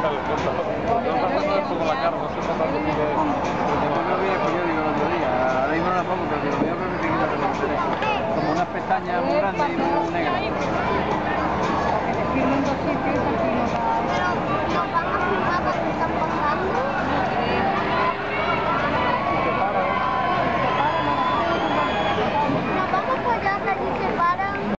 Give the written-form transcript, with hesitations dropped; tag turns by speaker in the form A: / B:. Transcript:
A: Dale, córtalo. Están pasando esto con la cara, no sé pasar lo que
B: Yo vi el periódico el otro día, ahora mismo no la pongo, pero si lo veo creo que te quita el interés. Como unas pestañas muy grandes y muy negras.